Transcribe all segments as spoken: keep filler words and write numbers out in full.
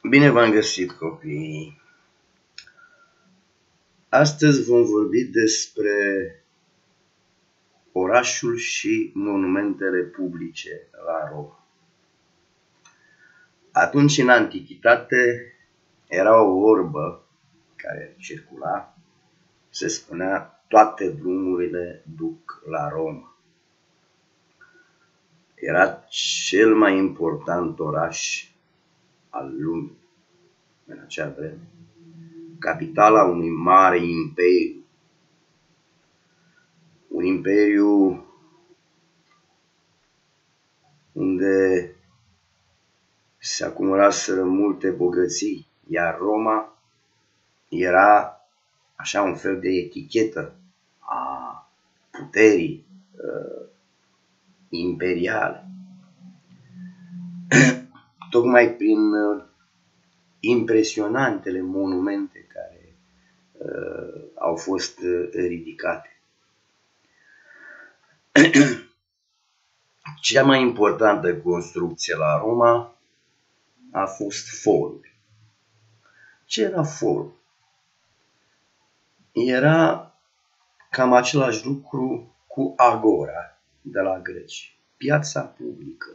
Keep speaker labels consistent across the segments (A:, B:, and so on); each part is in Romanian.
A: Bine v-am găsit, copii! Astăzi vom vorbi despre orașul și monumentele publice la Roma. Atunci, în antichitate, era o vorbă care circula, se spunea: toate drumurile duc la Roma. Era cel mai important oraș al lumii în acea vreme, capitala unui mare imperiu, un imperiu unde se acumulaseră multe bogății, iar Roma era așa un fel de etichetă a puterii uh, imperiale. Tocmai prin uh, impresionantele monumente care uh, au fost uh, ridicate. Cea mai importantă construcție la Roma a fost forul. Ce era forul? Era cam același lucru cu agora de la greci, piața publică.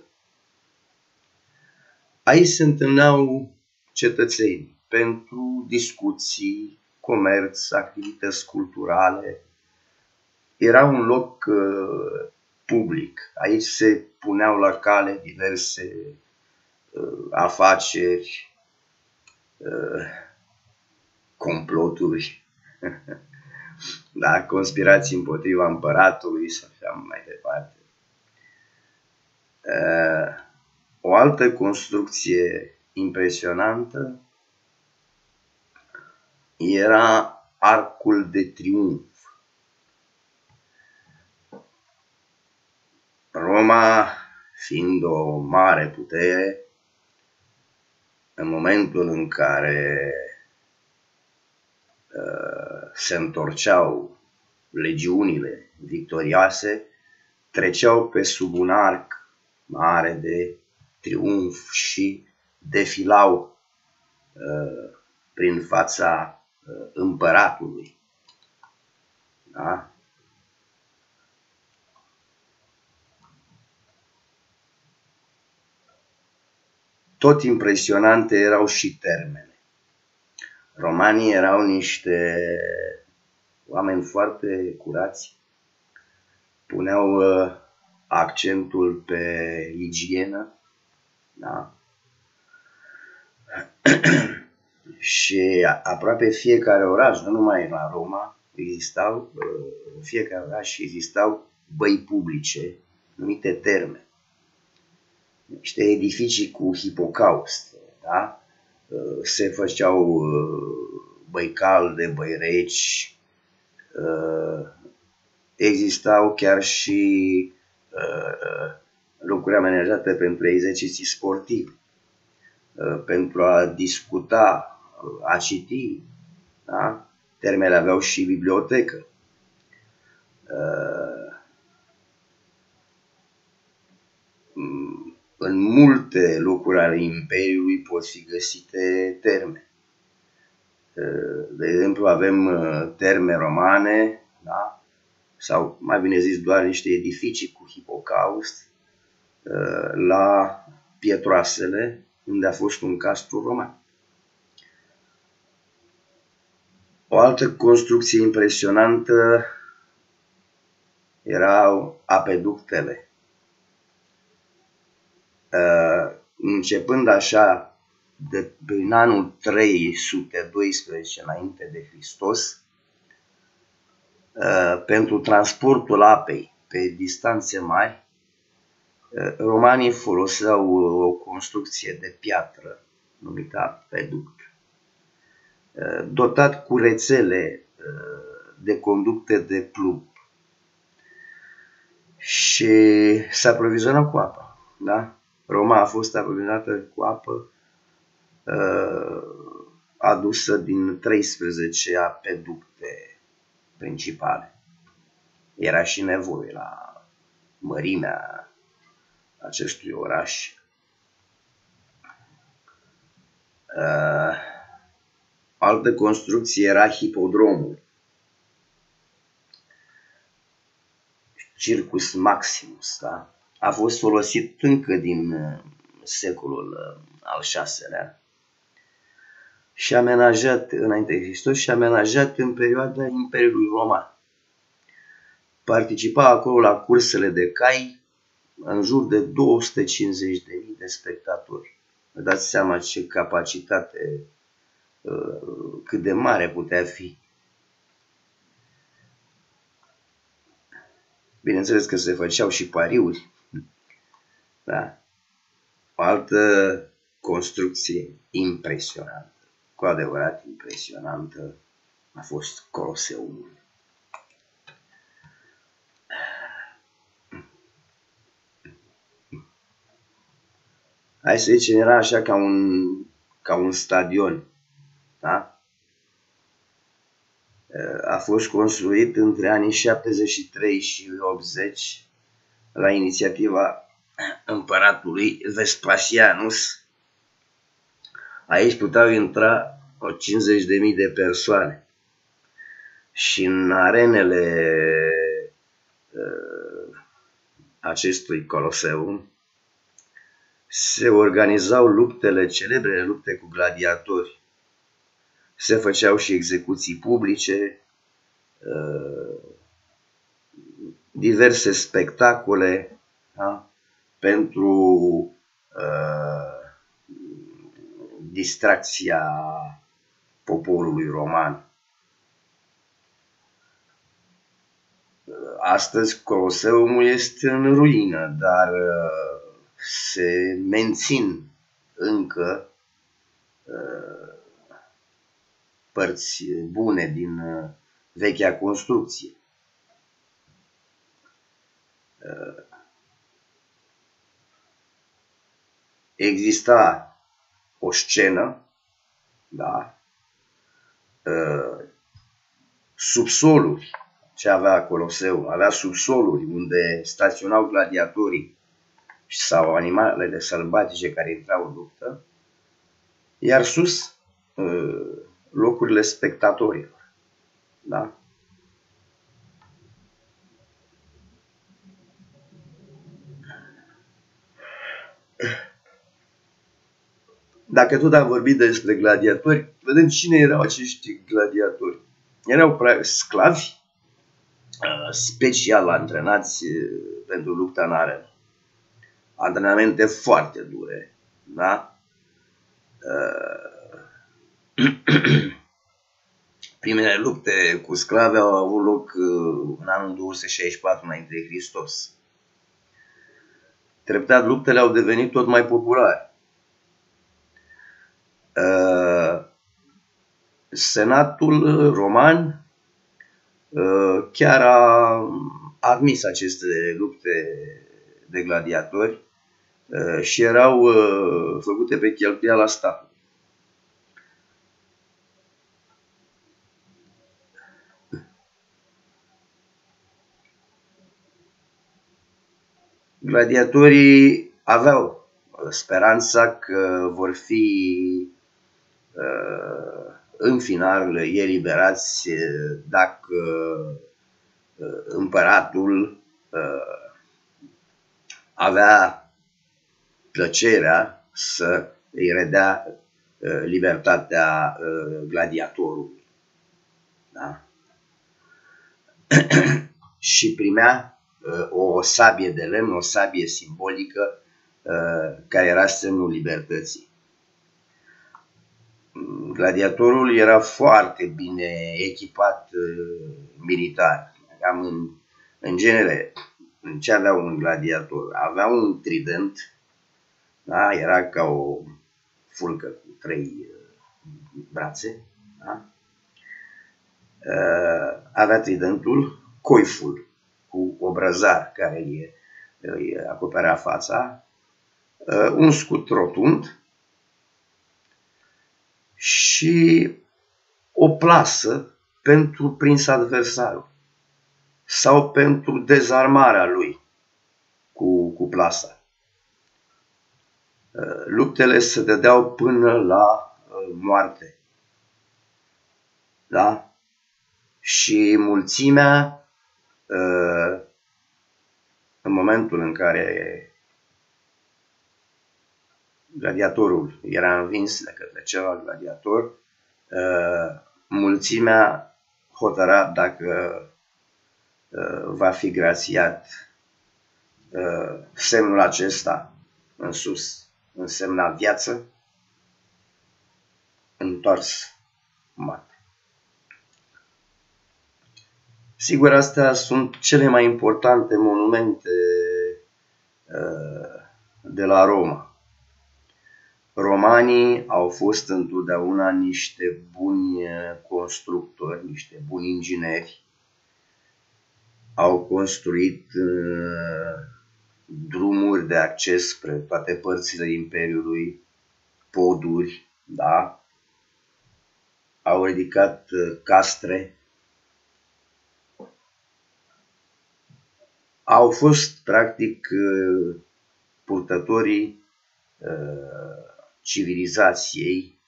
A: Aici se întâlneau cetățenii pentru discuții, comerț, activități culturale. Era un loc uh, public. Aici se puneau la cale diverse uh, afaceri, uh, comploturi, da, conspirații împotriva împăratului și așa mai departe. Uh, o altă construcție impresionantă era Arcul de Triunf. Roma, fiind o mare putere, în momentul în care uh, se întorceau legiunile victorioase, treceau pe sub un arc mare de triumf și defilau uh, prin fața uh, împăratului. Da? Tot impresionante erau și termele. Romanii erau niște oameni foarte curați, puneau uh, accentul pe igienă, da? Și aproape fiecare oraș, nu numai la Roma, existau, în fiecare oraș existau băi publice, numite terme. Niște edificii cu hipocaust, da? Se făceau băi calde, băi reci, existau chiar și locuri amenajate pentru exerciții sportive, pentru a discuta, a citi, da? Termele aveau și bibliotecă. În multe locuri ale Imperiului pot fi găsite terme. De exemplu, avem terme romane, da? Sau mai bine zis doar niște edificii cu hipocaust la Pietroasele, unde a fost un castru roman. O altă construcție impresionantă erau apeductele. Începând așa de prin anul trei sute doisprezece înainte de Hristos, pentru transportul apei pe distanțe mari, romanii foloseau o construcție de piatră numită apeduct, dotat cu rețele de conducte de plumb și se aproviziona cu apă. Da? Roma a fost aprovizionată cu apă adusă din treisprezece apeducte principale. Era și nevoie la mărimea acestui oraș. Uh, altă construcție era hipodromul, Circus Maximus, da? A fost folosit încă din uh, secolul uh, al șaselea și amenajat înainte de Hristos și amenajat în perioada Imperiului Roman. Participa acolo la cursele de cai în jur de două sute cincizeci de mii de spectatori. Vă dați seama ce capacitate, cât de mare putea fi. Bineînțeles că se făceau și pariuri. Da. O altă construcție impresionantă, cu adevărat impresionantă, a fost Coloseumul. Hai să zicem, era așa ca un, ca un stadion. Da? A fost construit între anii șaptezeci și trei și optzeci la inițiativa împăratului Vespasianus. Aici puteau intra o cincizeci de mii de persoane. Și în arenele uh, acestui Coloseum se organizau luptele, celebrele lupte cu gladiatori. Se făceau și execuții publice, diverse spectacole, da? Pentru uh, distracția poporului roman. Astăzi Coloseumul este în ruină, dar uh, se mențin încă uh, părți bune din uh, vechea construcție. Uh, exista o scenă, da? Uh, subsoluri, ce avea Coloseum, avea subsoluri unde staționau gladiatorii sau animalele sălbatice care intrau în luptă, iar sus locurile spectatorilor. Da? Dacă tot am vorbit despre gladiatori, vedem cine erau acești gladiatori. Erau sclavi special antrenați pentru lupta în arenă. Antrenamente foarte dure, da? Primele lupte cu sclavi au avut loc în anul două sute șaizeci și patru înainte de Hristos. Treptat luptele au devenit tot mai populare. Senatul roman chiar a admis aceste lupte de gladiatori și erau făcute pe cheltuiala statului. Gladiatorii aveau speranța că vor fi în final eliberați dacă împăratul avea plăcerea să îi redea libertatea gladiatorului. Da? Și primea o sabie de lemn, o sabie simbolică care era semnul libertății. Gladiatorul era foarte bine echipat militar. Cam în, în genere, în ce avea un gladiator? Avea un trident, da? Era ca o fulcă cu trei brațe. Da? Avea tridentul, coiful cu obrăzar care îi, îi acoperea fața, un scut rotund și o plasă pentru prins adversarul sau pentru dezarmarea lui cu, cu plasa. Luptele se dădeau până la moarte. Da? Și mulțimea, în momentul în care gladiatorul era învins de către celălalt gladiator, mulțimea hotăra dacă va fi grațiat. Semnul acesta în sus însemna viață, întors moarte. Sigur, astea sunt cele mai importante monumente de la Roma. Romanii au fost întotdeauna niște buni constructori, niște buni ingineri. Au construit drumuri de acces spre toate părțile Imperiului, poduri, da? Au ridicat castre. Au fost, practic, purtătorii civilizației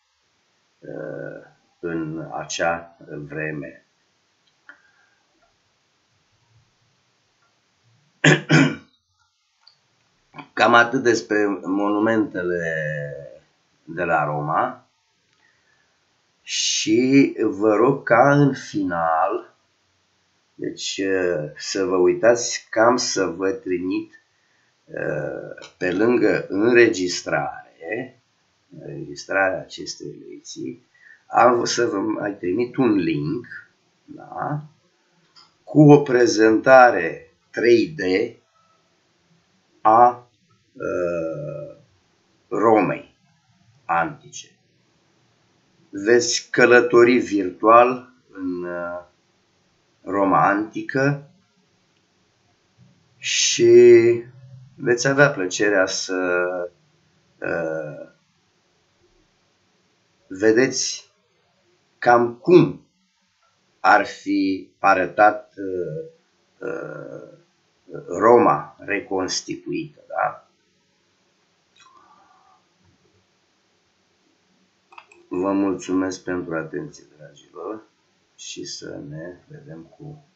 A: în acea vreme. Cam atât despre monumentele de la Roma și vă rog ca în final, deci să vă uitați cam să vă trimit pe lângă înregistrare, înregistrarea acestei lecții, am să vă mai trimit un link, da, cu o prezentare trei D a uh, Romei antice. Veți călători virtual în uh, Roma antică și veți avea plăcerea să uh, vedeți cam cum ar fi arătat uh, uh, Roma reconstituită, da? Vă mulțumesc pentru atenție, dragilor, și să ne vedem cu